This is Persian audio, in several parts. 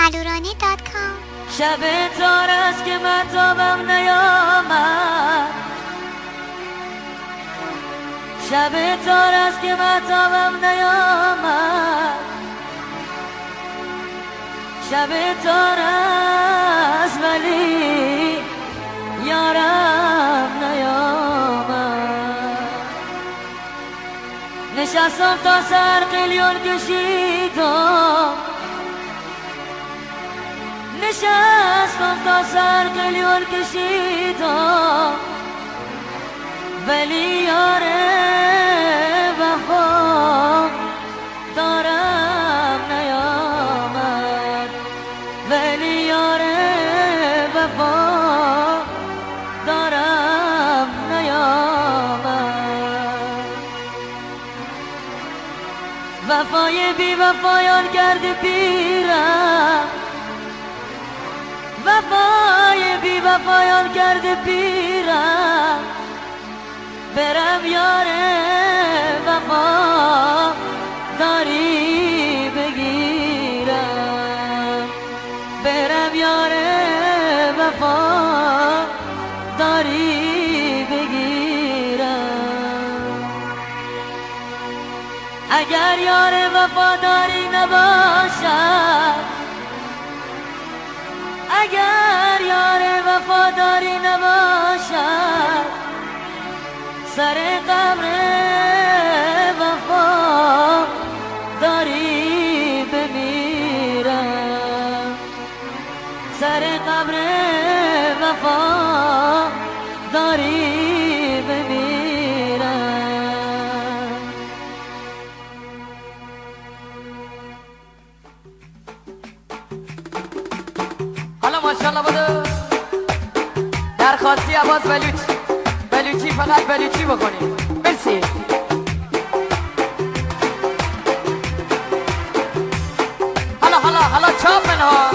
alurani.com. شب تار است که من تابم نیامد، شب تار است که من تابم نیامد، شب تار است ولی یارم نیامد. نشستم تا سر قلیون کشیدم، نشستم تا سر قلیون کشیدم، ولی یار وفا دارم نیامد، ولی یار وفا دارم نیامد. وفای بی وفایان کرده پیرم، وفای بی وفایان کرده پیرم، برم یار وفا داری بگیرم، برم یار وفا داری بگیرم. اگر یار وفاداری نباشد، اگر یار وفاداری نباشد، سر قبر وفا داری بمیرم، سر قبر وفا داری بمیرم. حالا ماشاءالله بودو درخواستی عباس بلوچی فقط بلوچی بکنیم. مرسی. حالا چاپ منها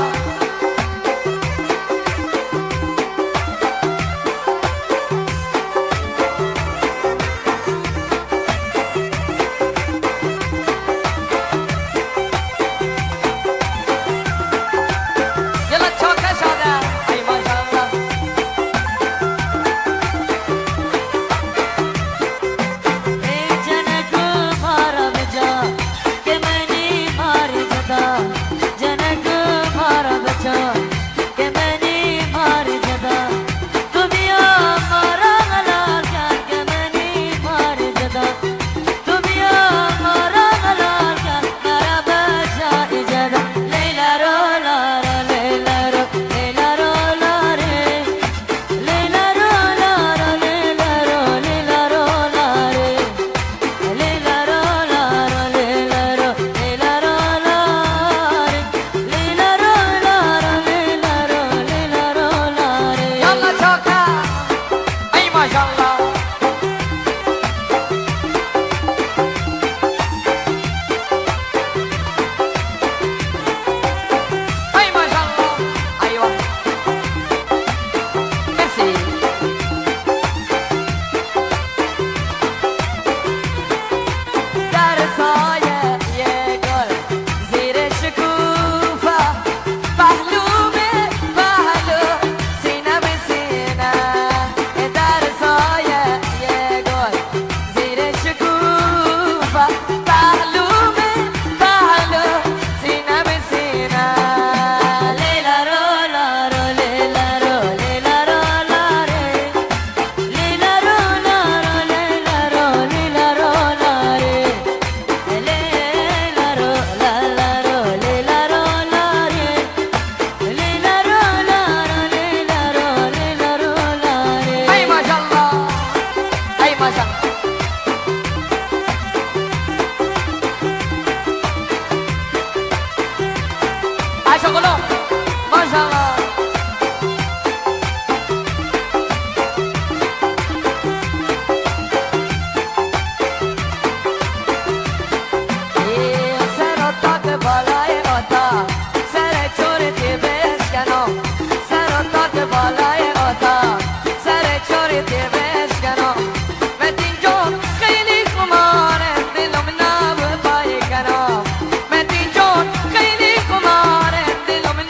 خیلی خمار دلم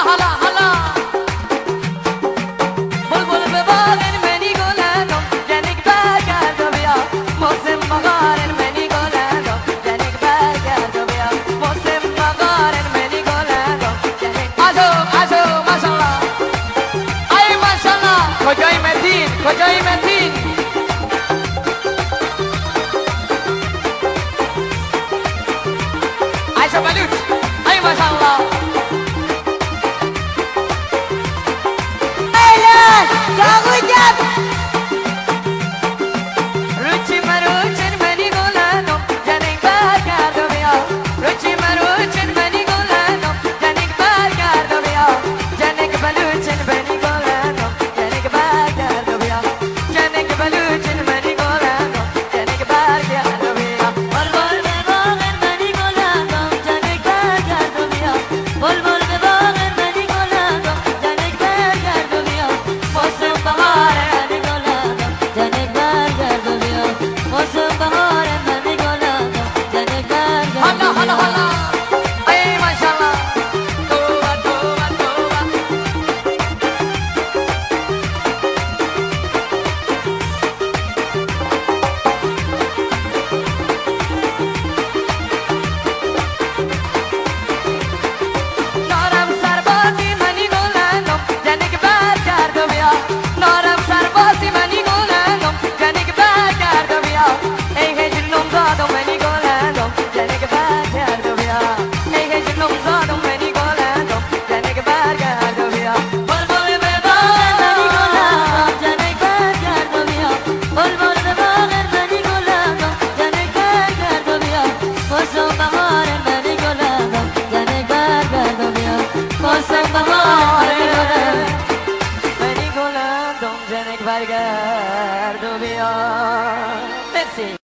حالا حالا بلبل به باغن منی گلندم جنگ برگرد و بیا موسم بهارن منی گلندم جنگ برگرد و بیا موسم بهارن منی گلندم عجب ماشاءالله ای ماشاءالله کجای متین عایشه بلوچ ای ماشاءالله روچی مروچن منی گلندم جنگ برگرد و بیا روچی مروچن منی گلندم جنگ برگرد و بیا جنگ بلوچن منی گلندم جنگ برگرد و بیا جنگ بلوچن منی گلندم جنگ برگرد و بیا بلبل به باغن منی گلندم جنگ برگرد و بیا بلبل به باغن منی گلندم جنگ برگرد و بیا موسم بهاره منی گلندم جنگ برگرد و بیا موسم بهاره منی گلندم جنگ برگرد و حالا بیا ای ماشاءالله توبه نارم سربازی منی گلندم جنگ برگرد و بیا نارم سربازی منی گلندم جنگ برگرد و بیا ای هجرم زادم منی گلندم جنگ برگرد و بیا ای هجرم زادم منی گلندم جنگ برگرد و بیا بلبل به باغن منی گلندم جنگ برگرد و بیا بلبل به باغن منی گلندم جنگ برگرد و بیا موسم بهاره منی گلندم جنگ برگرد و بیا موسم بهاره منی گلندم جنگ برگرد و بیا مرسی